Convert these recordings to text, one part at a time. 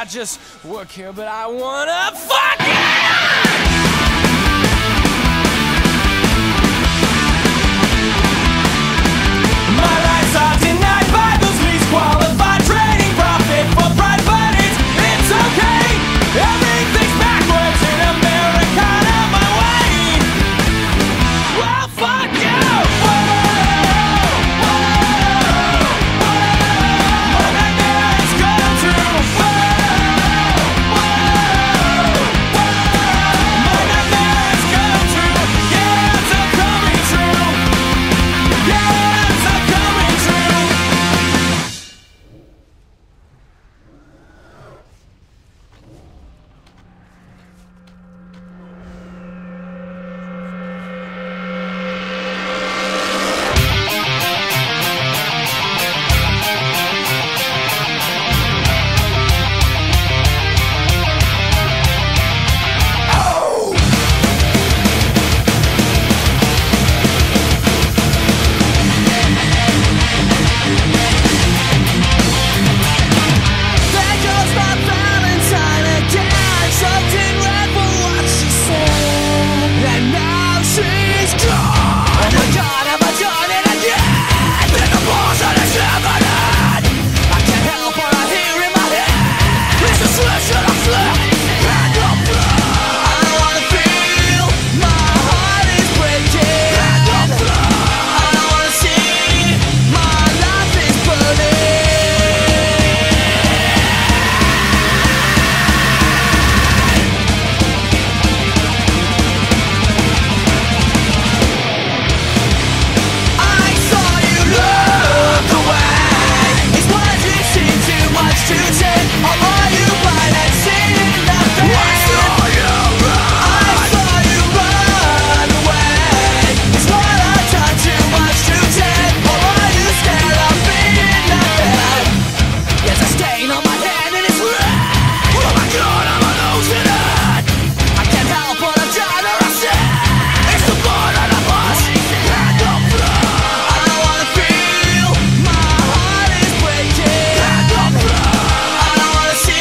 just work here, but I wanna fuck you! My rights are denied by those least qualified, trading profit for pride, but it's okay. Everything's backwards in America, out my way. Well, fuck you! My nightmares come true. My nightmares come true. Yeah, it's all coming true. Yeah, it's all coming true. There goes my Valentine again, soaked in red for what she said, and now she's gone. Oh my God, have I done it again? Then the bullshit is happening. I can't help what I hear in my head. It's a switch and a flip and a blood. I don't wanna feel my heart is breaking and a blood. I don't wanna see my life is burning. I saw you look away. Is what you see too much to take? Or are you blind and seeing nothing? I saw you run away. Is what I've done too much to take? Or are you scared of being nothing? There's a stain on my hand and it's red. Oh my God, I'm losing it. I can't help what I've done or I said. It's the blood on the bus and the blood. I don't wanna feel my heart is breaking and the blood. I don't wanna see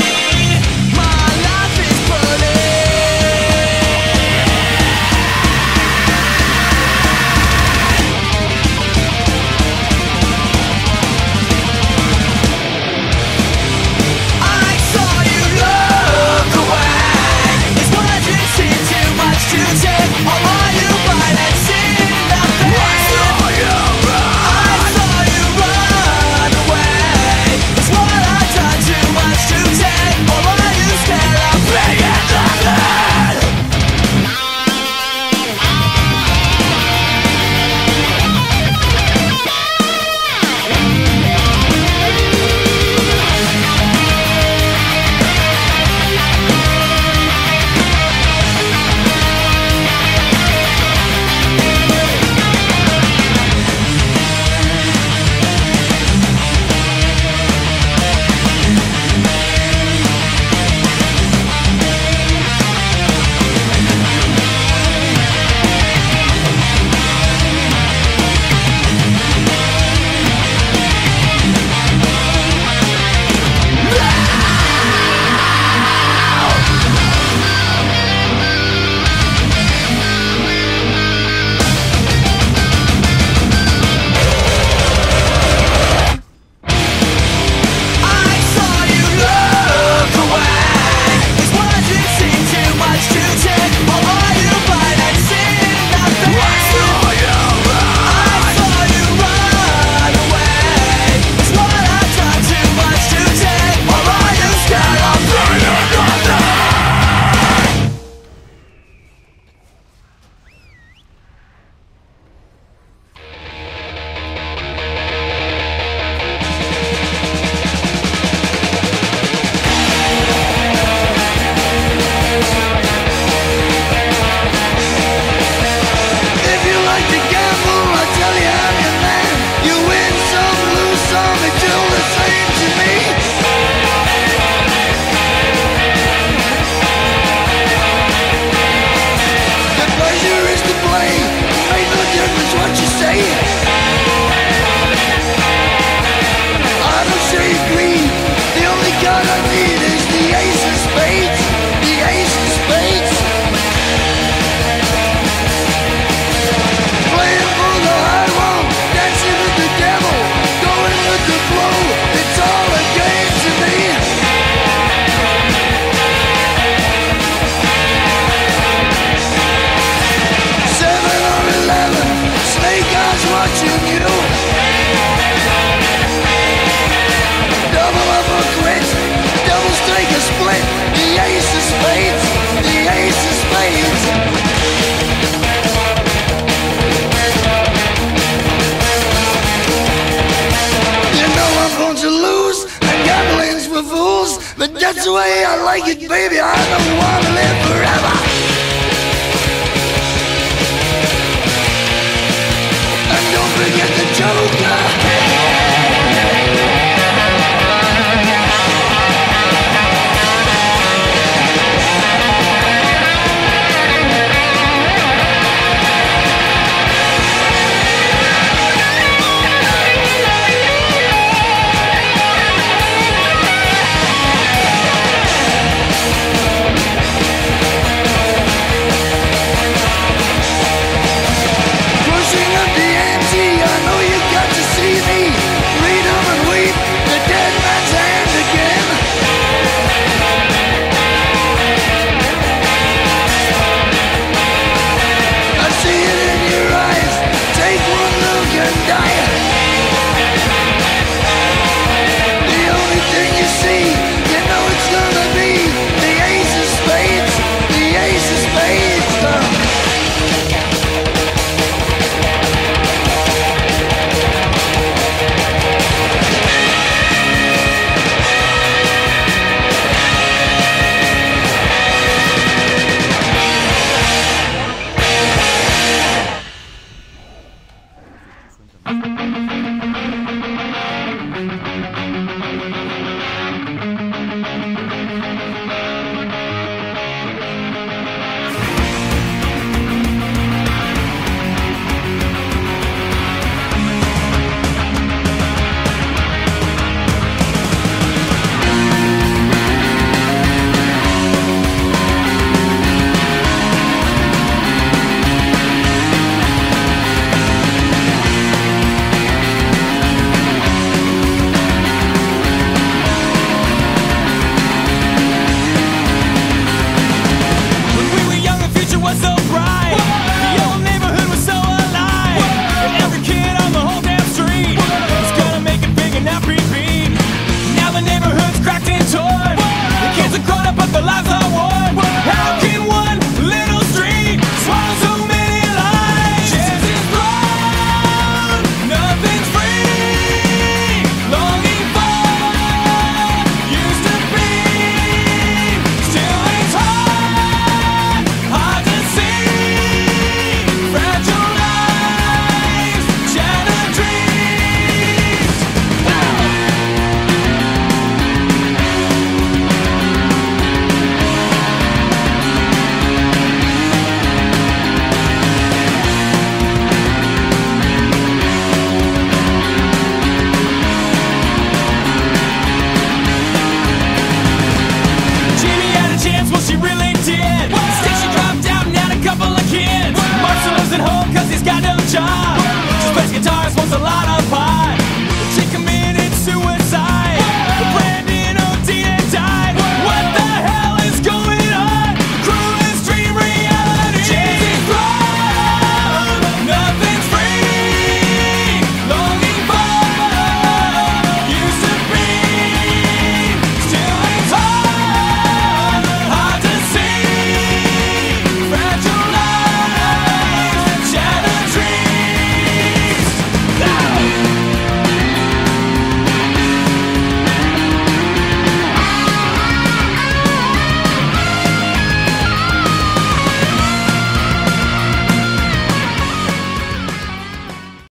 spades, the ace of spades. You know I'm going to lose, and gambling's for fools, but that's the way I like it, baby. I don't want to live forever.